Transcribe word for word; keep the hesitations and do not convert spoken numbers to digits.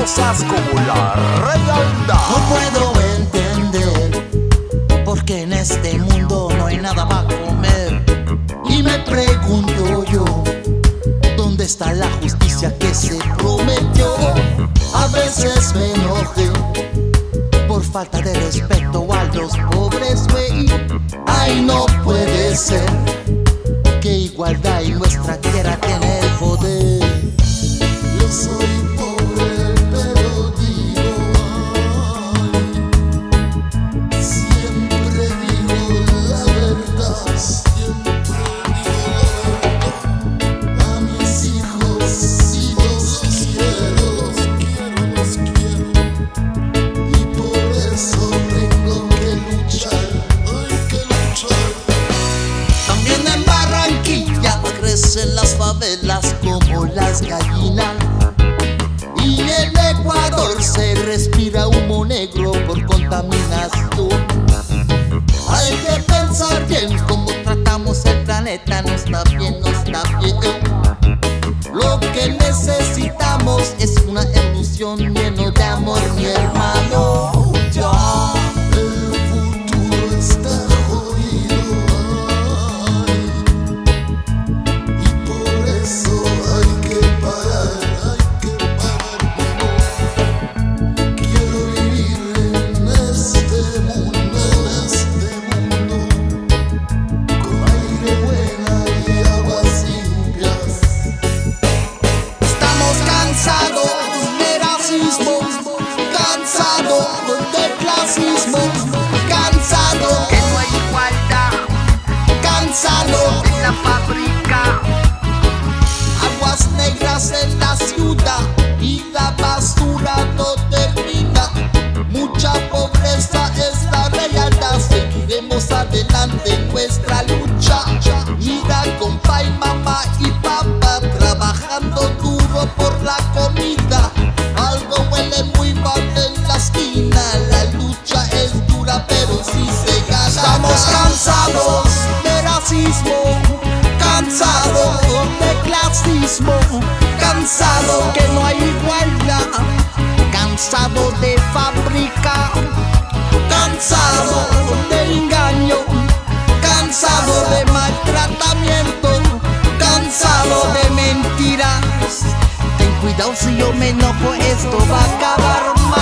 cosas como la realidad. No puedo entender por qué en este mundo no hay nada para comer. Y me pregunto yo, ¿dónde está la justicia que se prometió? A veces me enojé por falta de respeto a los pobres, güey. Ay, no puede ser que igualdad y nuestra tierra tiene el poder. Yo soy pobre, pero digo ay, siempre digo la verdad, siempre digo la verdad. A mis hijos sí los quiero, los quiero, los quiero. Y por eso tengo que luchar, hay que luchar. También en Barranquilla crecen las favelas como las gallinas. Y en Ecuador se respira humo negro por contaminación. Hay que pensar bien cómo tratamos el planeta, no está bien, no está bien. Lo que necesitamos es una evolución lleno de amor, mi hermano. Ya. El futuro está jodido, ay, y por eso hay que parar, hay que parar. Quiero vivir en este mundo, en este mundo, con aire buena y aguas limpias. Estamos cansados de racismo, cansados de clasismo, cansados Que no hay igualdad cansado en la fábrica. aguas negras en la ciudad y la basura no termina. Mucha pobreza es la realidad. Seguiremos adelante en nuestra lucha. Mira, compa y mamá y papá trabajando duro por la comida. Algo huele muy mal en la esquina. La lucha es dura, pero sí se gana. Estamos cansados de racismo, cansados de clasismo, cansado que no hay igualdad, cansado de fábrica, cansado de engaño, cansado de maltratamiento, cansado de mentiras. Ten cuidado si yo me enojo, esto va a acabar mal.